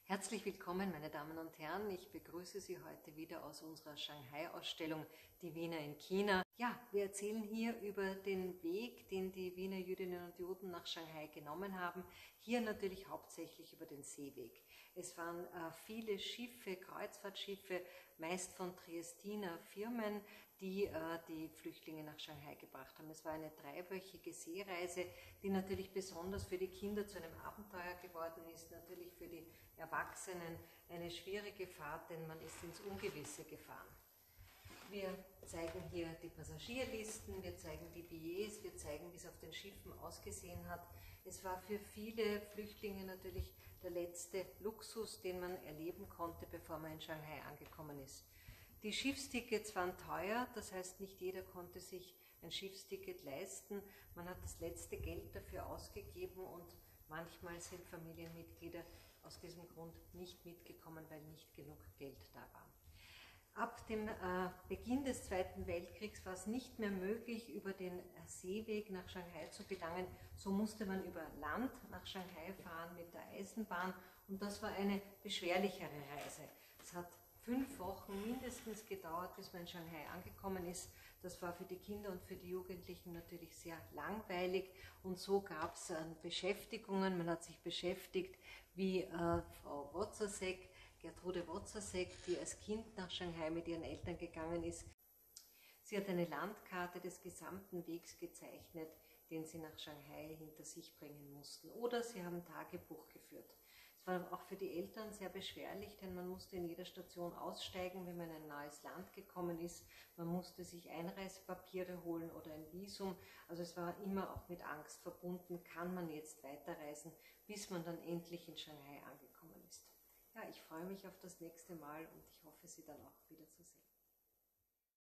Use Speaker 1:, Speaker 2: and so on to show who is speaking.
Speaker 1: Herzlich willkommen, meine Damen und Herren. Ich begrüße Sie heute wieder aus unserer Shanghai-Ausstellung Die Wiener in China. Ja, wir erzählen hier über den Weg, den die Wiener Jüdinnen und Juden nach Shanghai genommen haben. Hier natürlich hauptsächlich über den Seeweg. Es waren viele Schiffe, Kreuzfahrtschiffe, meist von Triestiner Firmen, die die Flüchtlinge nach Shanghai gebracht haben. Es war eine dreiwöchige Seereise, die natürlich besonders für die Kinder zu einem Abenteuer geworden ist, natürlich für die Erwachsenen eine schwierige Fahrt, denn man ist ins Ungewisse gefahren. Wir zeigen hier die Passagierlisten, wir zeigen die Billets, wir zeigen, wie es auf den Schiffen ausgesehen hat. Es war für viele Flüchtlinge natürlich der letzte Luxus, den man erleben konnte, bevor man in Shanghai angekommen ist. Die Schiffstickets waren teuer, das heißt, nicht jeder konnte sich ein Schiffsticket leisten. Man hat das letzte Geld dafür ausgegeben und manchmal sind Familienmitglieder aus diesem Grund nicht mitgekommen, weil nicht genug Geld da war. Ab dem Beginn des Zweiten Weltkriegs war es nicht mehr möglich, über den Seeweg nach Shanghai zu gelangen. So musste man über Land nach Shanghai fahren mit der Eisenbahn und das war eine beschwerlichere Reise. Es hat 5 Wochen mindestens gedauert, bis man in Shanghai angekommen ist. Das war für die Kinder und für die Jugendlichen natürlich sehr langweilig und so gab es Beschäftigungen. Man hat sich beschäftigt, wie Frau Wozzeck, Gertrude Wozzeck, die als Kind nach Shanghai mit ihren Eltern gegangen ist. Sie hat eine Landkarte des gesamten Wegs gezeichnet, den sie nach Shanghai hinter sich bringen mussten. Oder sie haben Tagebuch geführt. Es war auch für die Eltern sehr beschwerlich, denn man musste in jeder Station aussteigen, wenn man in ein neues Land gekommen ist. Man musste sich Einreisepapiere holen oder ein Visum. Also es war immer auch mit Angst verbunden, kann man jetzt weiterreisen, bis man dann endlich in Shanghai angekommen ist. Ja, ich freue mich auf das nächste Mal und ich hoffe, Sie dann auch wiederzusehen.